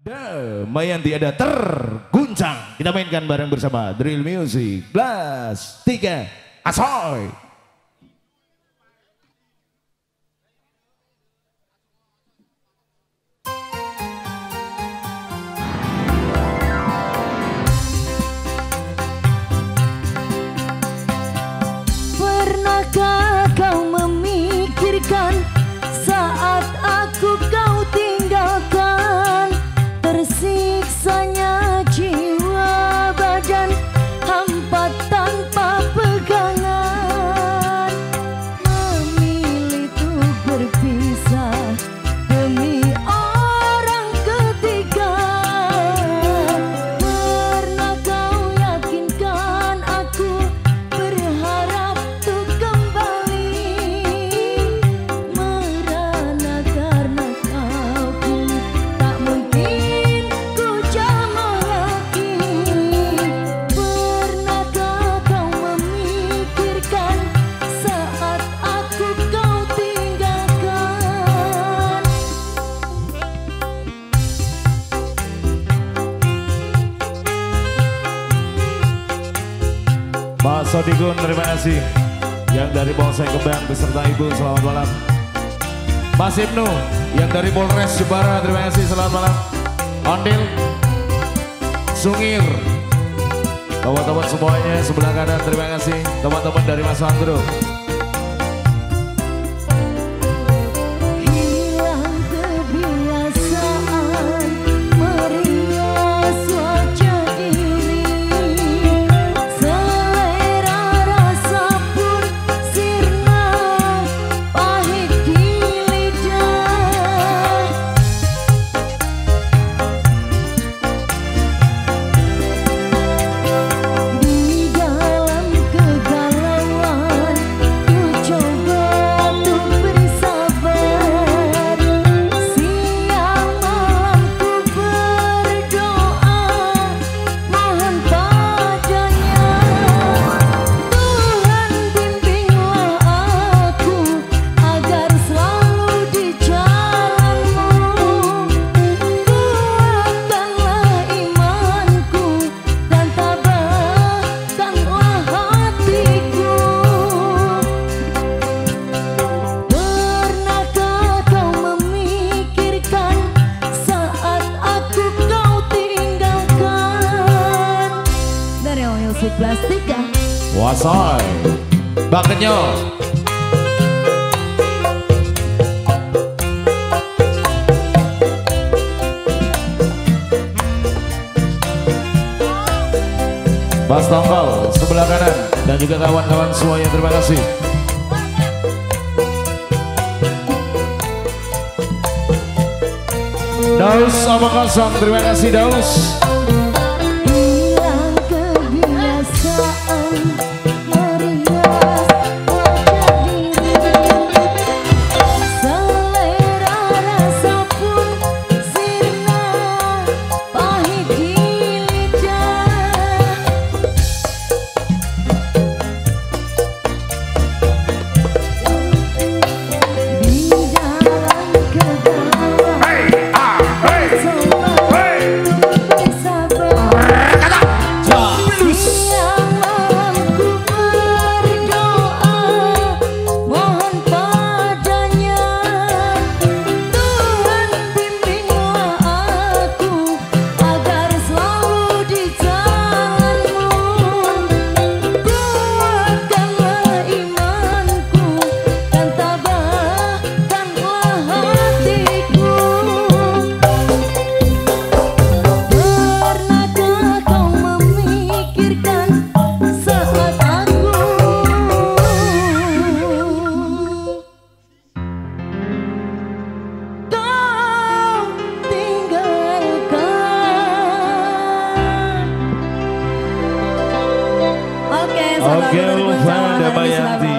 Damai tiada terguncang. Kita mainkan bareng bersama Drill Music. Plus 3 Asoy. Pernahkah kau memikirkan saat aku kau tinggalkan, tersiksanya jiwa badan hampa tanpa pegangan, memilih untuk berpisah demi orang ketiga. Pernah kau yakinkan aku berharap untuk kembali, merana karena kau pun tak mungkin ku jamah lagi. Pernahkah kau memikirkan saat aku kau tinggalkan? Pak Sodigun, terima kasih. Yang dari Polsek Kembang beserta Ibu, selamat malam. Mas Ibnu, yang dari Polres Jepara, terima kasih, selamat malam. Ondil, Sungir, teman-teman semuanya sebelah kanan, terima kasih. Teman-teman dari Mas Andro. Hilang kebiasaan merias wajah diri, selera rasa pun sirna pahit di lidah. Di dalam kegalauan ku coba untuk bersabar, siang malam ku berdoa mohon padanya. Tuhan bimbinglah aku agar selalu di jalan-Mu, kuatkanlah imanku dan tabahkanlah hatiku. Pernahkah kau memikirkan saat aku kau tinggalkan? Dari Music Plus 3 Wasoy, Bang Kenyo. Mas Tongkol sebelah kanan dan juga kawan-kawan semuanya, terima kasih. Daus Amakasang, terima kasih Daus. hilang kebiasaan merias wajah diri, selera rasa pun sirna pahit di lidah. Di dalam kegalauan coba untuk bersabar, siang malam ku berdoa mohon padanya. Tuhan bimbinglah aku agar selalu di jalan-Mu, kuatkanlah imanku dan tabahkanlah hatiku. Pernahkah kau memikirkan saat aku kau tinggalkan? Oke, sahabat Oke, Gubernur Ulfa Jawa Barat Damayanti.